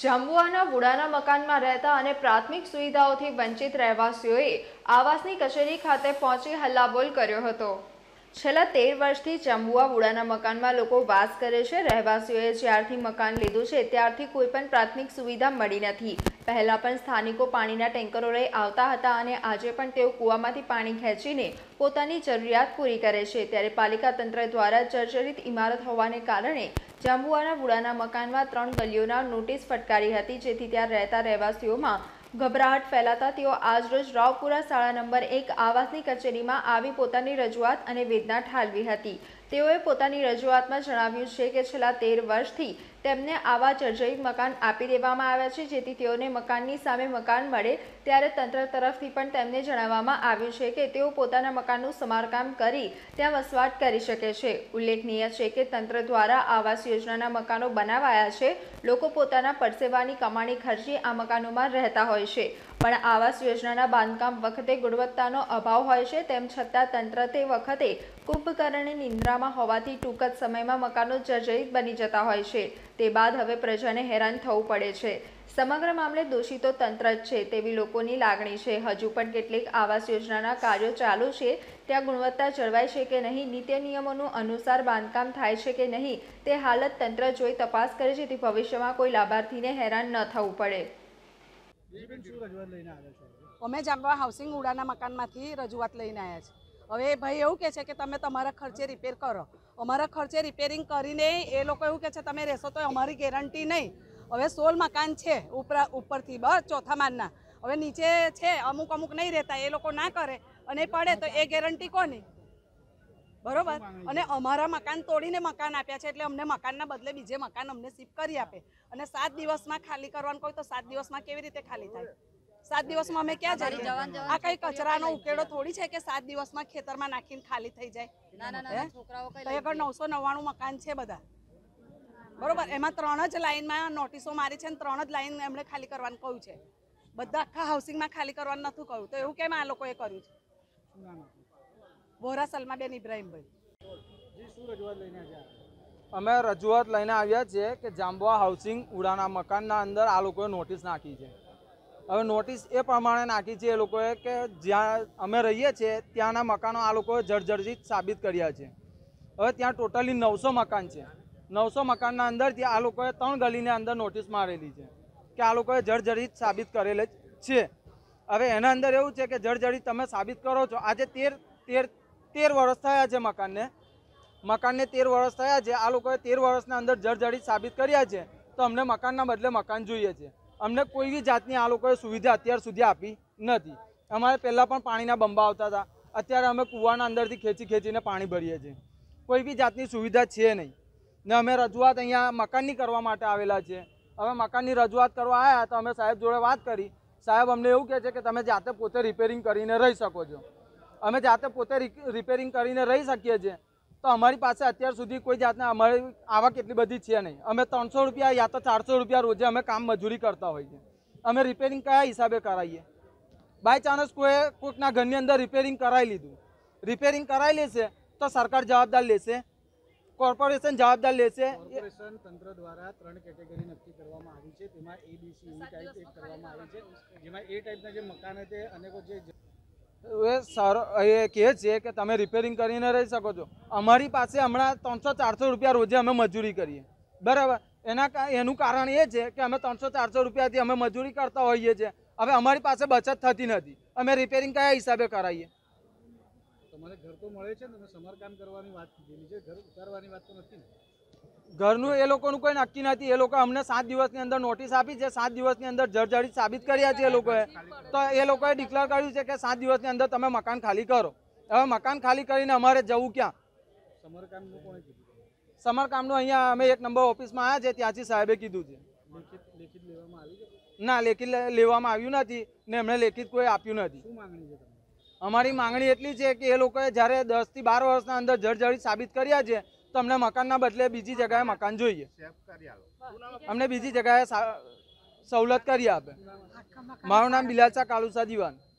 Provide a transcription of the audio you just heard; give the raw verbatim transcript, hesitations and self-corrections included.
જાંબુઆના વુડાના મકાનમાં રહેતા અને પ્રાથમિક સુવિધાઓથી વંચિત રહેવાસીઓએ આવાસની કચેરી ખાતે પહોંચી હલ્લાબોલ કર્યો હતો। છેલ્લા તેર વર્ષથી જાંબુઆ વુડાના મકાનમાં લોકો વાસ કરે છે। રહેવાસીઓએ જ્યારથી મકાન લીધું છે ત્યારથી કોઈ પણ પ્રાથમિક સુવિધા મળી નથી। પહેલા પણ સ્થાનિકો પાણીના ટેન્કરો લઈ આવતા હતા અને આજે પણ તેઓ કૂવામાંથી પાણી ખેંચીને પોતાની જરૂરિયાત પૂરી કરે છે। ત્યારે પાલિકા તંત્ર દ્વારા જર્જરિત ઇમારત હોવાને કારણે જાંબુઆના વુડાના મકાનમાં ત્રણ ગલીઓના નોટિસ ફટકારી હતી, જેથી ત્યાં રહેતા રહેવાસીઓમાં ગભરાટ ફેલાતા તેઓ આજરોજ રાવપુરા શાળા નંબર એક આવાસની કચેરીમાં આવી પોતાની રજૂઆત અને વેદના ઠાલવી હતી। તેઓએ પોતાની રજૂઆતમાં જણાવ્યું છે કે છેલ્લા તેર વર્ષથી તેમને આવા જર્જરિત મકાન આપી દેવામાં આવ્યા છે, જેથી તેઓને મકાનની સામે મકાન મળે। ત્યારે તંત્ર તરફથી પણ તેમને જણાવવામાં આવ્યું છે કે તેઓ પોતાના મકાનનું સમારકામ કરી ત્યાં વસવાટ કરી શકે છે। ઉલ્લેખનીય છે કે તંત્ર દ્વારા આવાસ યોજનાના મકાનો બનાવાયા છે। લોકો પોતાના પરસેવાની કમાણી ખર્ચી આ મકાનોમાં રહેતા હોય છે, પણ આવાસ યોજનાના બાંધકામ વખતે ગુણવત્તાનો અભાવ હોય છે। તેમ છતાં તંત્ર તે વખતે કુંભકર્ણની નિંદ્રામાં હોવાથી ટૂંક જ સમયમાં મકાનો જર્જરિત બની જતા હોય છે। તે બાદ હવે પ્રજાને હેરાન થવું પડે છે। સમગ્ર મામલે દોષી તો તંત્ર જ છે તેવી લોકોની લાગણી છે। હજુ પણ કેટલીક આવાસ યોજનાના કાર્યો ચાલુ છે, ત્યાં ગુણવત્તા જળવાય છે કે નહીં, નીતિ નિયમોનું અનુસાર બાંધકામ થાય છે કે નહીં, તે હાલત તંત્ર જોઈ તપાસ કરે, જેથી ભવિષ્યમાં કોઈ લાભાર્થીને હેરાન ન થવું પડે। અમે જાંબુઆ હાઉસિંગ વુડાના મકાનમાંથી રજૂઆત લઈને આવ્યા છીએ। હવે ભાઈ એવું કહે છે કે તમે તમારા ખર્ચે રિપેર કરો। અમારા ખર્ચે રિપેરિંગ કરીને એ લોકો એવું કહે છે તમે રહેશો તો અમારી ગેરંટી નહીં। હવે સોળ મકાન છે ઉપર ઉપરથી બસ ચોથા માળના, હવે નીચે છે અમુક અમુક નહીં રહેતા, એ લોકો ના કરે અને પડે તો એ ગેરંટી કોની? બરોબર। અને અમારા મકાન તોડીને મકાન આપ્યા છે, એટલે અમને મકાનના બદલે બીજે મકાન અમને શિફ્ટ કરી આપે। અને સાત દિવસમાં ખાલી કરવાનું કોઈ તો સાત દિવસમાં કેવી રીતે ખાલી થાય? સાત દિવસમાં અમે ક્યાં જઈએ? આ કઈ કચરાનો ઉકેડો થોડી છે કે સાત દિવસમાં ખેતરમાં નાખીને ખાલી થઈ જાય? તો આગળ નવસો નવ્વાણું મકાન છે બધા, બરોબર। એમાં ત્રણ જ લાઈનમાં નોટિસો મારી છે, ત્રણ જ લાઈન એમણે ખાલી કરવાનું કહ્યું છે। બધા આખા હાઉસિંગમાં ખાલી કરવાનું નથી કહ્યું, તો એવું કેમ આ લોકોએ કર્યું છે? વોરા સલમાબેન ઇબ્રાહીમભાઈ। અમે રજૂઆત લઈને આવ્યા છીએ કે જાંબુઆ હાઉસિંગ વુડાના મકાનના અંદર આ લોકોએ નોટિસ નાખી છે। હવે નોટિસ એ પ્રમાણે નાખી છે એ લોકોએ કે જ્યાં અમે રહીએ છીએ ત્યાંના મકાનો આ લોકોએ જર્જરિત સાબિત કર્યા છે। હવે ત્યાં ટોટલી નવસો મકાન છે। નવસો મકાનના અંદરથી આ લોકોએ ત્રણ ગલીની અંદર નોટિસ મારેલી છે કે આ લોકોએ જર્જરિત સાબિત કરેલ છે। હવે એના અંદર એવું છે કે જર્જરિત તમે સાબિત કરો છો, આજે તેર તેર તેર વર્ષ થયા છે મકાનને મકાનને તેર વર્ષ થયા છે। આ લોકોએ તેર વર્ષના અંદર જર્જરિત સાબિત કર્યા છે, તો અમને મકાનના બદલે મકાન જોઈએ છે। અમને કોઈ બી જાતની આ લોકોએ સુવિધા અત્યાર સુધી આપી નથી। અમારે પહેલાં પણ પાણીના બંબા આવતા હતા, અત્યારે અમે કૂવાના અંદરથી ખેંચી ખેંચીને પાણી ભરીએ છીએ। કોઈ બી જાતની સુવિધા છે નહીં ને અમે રજૂઆત અહીંયા મકાનની કરવા માટે આવેલા છે। હવે મકાનની રજૂઆત કરવા આવ્યા તો અમે સાહેબ જોડે વાત કરી, સાહેબ અમને એવું કહે છે કે તમે જાતે પોતે રિપેરિંગ કરીને રહી શકો છો। અમે જાતે પોતે રિપેરિંગ કરીને રહી શકીએ છીએ, તો અમારી પાસે અત્યાર સુધી કોઈ જાતના અમારી આવક એટલી બધી છે નહીં। અમે ત્રણસો રૂપિયા યા તો ચારસો રૂપિયા રોજે અમે કામ મજૂરી કરતા હોઈએ છીએ। અમે રિપેરિંગ કયા હિસાબે કરાવીએ? બાય ચાન્સ કોઈ કોઈકના ઘરની અંદર રિપેરિંગ કરાવી લીધું, રિપેરિંગ કરાવી લેશે તો સરકાર જવાબદાર લેશે, કોર્પોરેશન જવાબદાર લેશે। કોર્પોરેશન તંત્ર દ્વારા ત્રણ કેટેગરી નક્કી કરવામાં આવી છે, તેમાં એ બી સી એવી ટાઈપ એક કરવામાં આવી છે, જેમાં એ ટાઈપના જે મકાન છે અનેકો જે એ સર એ કહે છે કે તમે રિપેરિંગ કરીને રહી શકો છો। અમારી પાસે હમણાં ત્રણસો ચારસો રૂપિયા રોજે અમે મજૂરી કરીએ, બરાબર। એના એનું કારણ એ છે કે અમે ત્રણસો ચારસો રૂપિયાથી અમે મજૂરી કરતા હોઈએ છીએ। હવે અમારી પાસે બચત થતી નથી, અમે રિપેરિંગ કયા હિસાબે કરાવીએ? તમારે ઘર તો મળે છે ને, તમે સમારકામ કરવાની વાત કીધી છે, ઘર ઉતારવાની વાત તો નથી ને? ઘરનું એ લોકોનું કોઈ નક્કી નથી। એ લોકો અમને સાત દિવસની અંદર નોટિસ આપી છે, સાત દિવસની અંદર જર્જરિત સાબિત કર્યા છે એ લોકોએ, તો એ લોકોએ ડિક્લેર કર્યું છે કે સાત દિવસની અંદર તમે મકાન ખાલી કરો। હવે મકાન ખાલી કરીને અમારે જવું ક્યાં? સમારકામનું કોણે કીધું? સમારકામનું અહીંયા અમે એક નંબર ઓફિસમાં આવ્યા છે, ત્યાંથી સાહેબે કીધું છે। લેખિત લેખિત લેવામાં આવી છે? ના, લેખિત લેવામાં આવ્યું નથી ને એમણે લેખિત કોઈ આપ્યું નથી। શું માંગણી છે તમારી? અમારી માંગણી એટલી છે કે એ લોકોએ જ્યારે દસથી બાર વર્ષના અંદર જર્જરિત સાબિત કર્યા છે, તો અમને મકાનના બદલે બીજી જગ્યાએ મકાન જોઈએ। અમને બીજી જગ્યાએ સવલત કરી આપે। મારું નામ બિલાલ શાહ કાલુસા દીવાન।